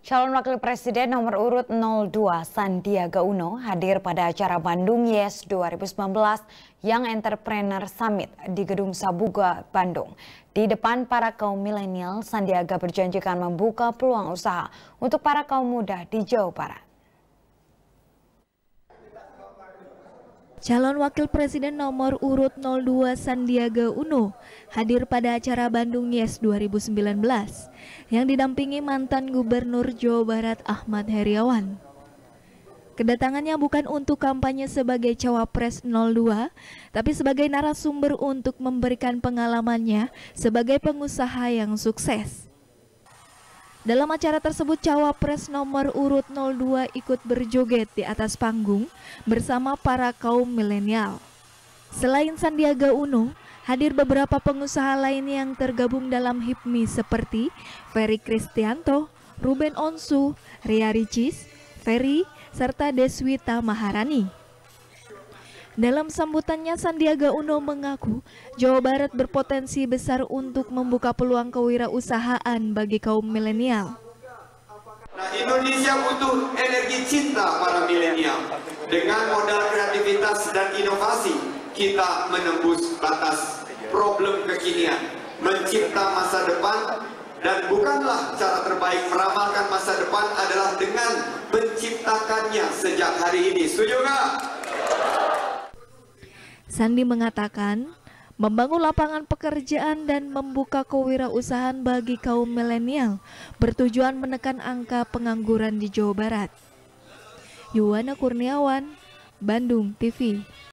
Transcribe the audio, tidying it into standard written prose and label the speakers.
Speaker 1: Calon Wakil Presiden nomor urut 02 Sandiaga Uno hadir pada acara Bandung Yes 2019 Young Entrepreneur Summit di Gedung Sabuga, Bandung. Di depan para kaum milenial, Sandiaga berjanji akan membuka peluang usaha untuk para kaum muda di Jawa Barat.
Speaker 2: Calon Wakil Presiden nomor urut 02 Sandiaga Uno hadir pada acara Bandung Yes 2019 yang didampingi mantan Gubernur Jawa Barat Ahmad Heriawan. Kedatangannya bukan untuk kampanye sebagai Cawapres 02, tapi sebagai narasumber untuk memberikan pengalamannya sebagai pengusaha yang sukses. Dalam acara tersebut, Cawapres nomor urut 02 ikut berjoget di atas panggung bersama para kaum milenial. Selain Sandiaga Uno, hadir beberapa pengusaha lain yang tergabung dalam HIPMI seperti Ferry Kristianto, Ruben Onsu, Ria Ricis, Ferry, serta Deswita Maharani. Dalam sambutannya, Sandiaga Uno mengaku Jawa Barat berpotensi besar untuk membuka peluang kewirausahaan bagi kaum milenial.
Speaker 3: Nah, Indonesia butuh energi cinta para milenial. Dengan modal kreativitas dan inovasi, kita menembus batas problem kekinian, mencipta masa depan, dan bukanlah cara terbaik meramalkan masa depan adalah dengan menciptakannya sejak hari ini. Setuju nggak?
Speaker 2: Sandi mengatakan, membangun lapangan pekerjaan dan membuka kewirausahaan bagi kaum milenial bertujuan menekan angka pengangguran di Jawa Barat. Yuwana Kurniawan, Bandung TV.